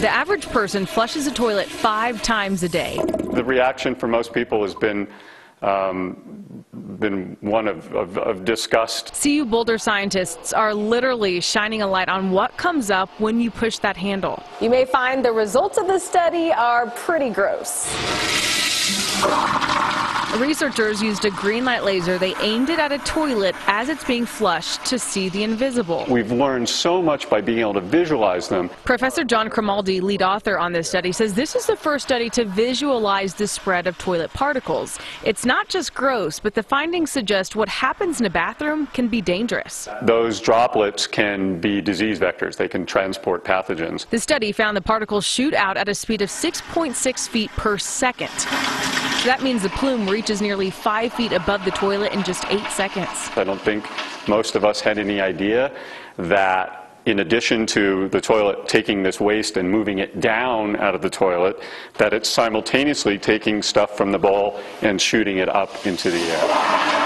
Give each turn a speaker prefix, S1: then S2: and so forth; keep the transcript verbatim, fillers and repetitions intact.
S1: The average person flushes a toilet five times a day.
S2: The reaction for most people has been um, been one of, of, of disgust.
S1: C U Boulder scientists are literally shining a light on what comes up when you push that handle.
S3: You may find the results of this study are pretty gross.
S1: Researchers used a green light laser. They aimed it at a toilet as it's being flushed to see the invisible.
S2: We've learned so much by being able to visualize them.
S1: Professor John Cromaldi, lead author on this study, says this is the first study to visualize the spread of toilet particles. It's not just gross, but the findings suggest what happens in a bathroom can be dangerous.
S2: Those droplets can be disease vectors. They can transport pathogens.
S1: The study found the particles shoot out at a speed of six point six feet per second. That means the plume reaches nearly five feet above the toilet in just eight seconds.
S2: I don't think most of us had any idea that in addition to the toilet taking this waste and moving it down out of the toilet, that it's simultaneously taking stuff from the bowl and shooting it up into the air.